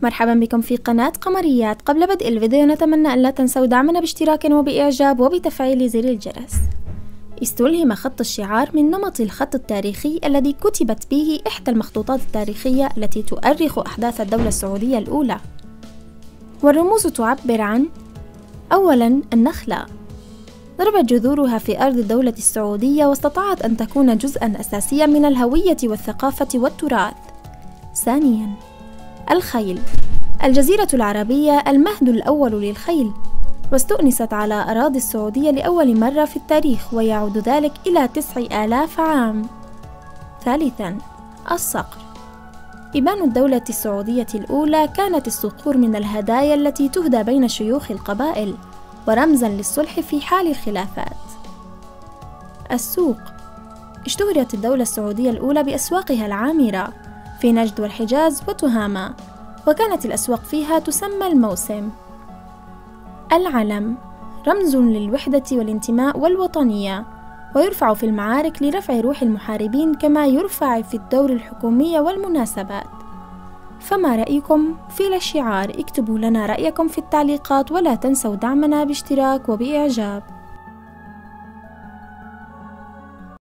مرحبا بكم في قناة قمريات. قبل بدء الفيديو نتمنى أن لا تنسوا دعمنا باشتراك وبإعجاب وبتفعيل زر الجرس. استلهم خط الشعار من نمط الخط التاريخي الذي كتبت به إحدى المخطوطات التاريخية التي تؤرخ أحداث الدولة السعودية الأولى، والرموز تعبر عن: أولاً، النخلة ضربت جذورها في أرض الدولة السعودية واستطاعت أن تكون جزءاً أساسياً من الهوية والثقافة والتراث. ثانياً، الخيل، الجزيرة العربية المهد الأول للخيل، واستؤنست على أراضي السعودية لأول مرة في التاريخ، ويعود ذلك إلى 9000 عام. ثالثاً، الصقر، إبان الدولة السعودية الأولى كانت الصقور من الهدايا التي تهدى بين شيوخ القبائل ورمزاً للصلح في حال الخلافات. السوق، اشتهرت الدولة السعودية الأولى بأسواقها العامرة في نجد والحجاز وتهامة، وكانت الأسواق فيها تسمى الموسم. العلم، رمز للوحدة والانتماء والوطنية، ويرفع في المعارك لرفع روح المحاربين كما يرفع في الدور الحكومية والمناسبات. فما رأيكم في الشعار؟ اكتبوا لنا رأيكم في التعليقات، ولا تنسوا دعمنا باشتراك وبإعجاب.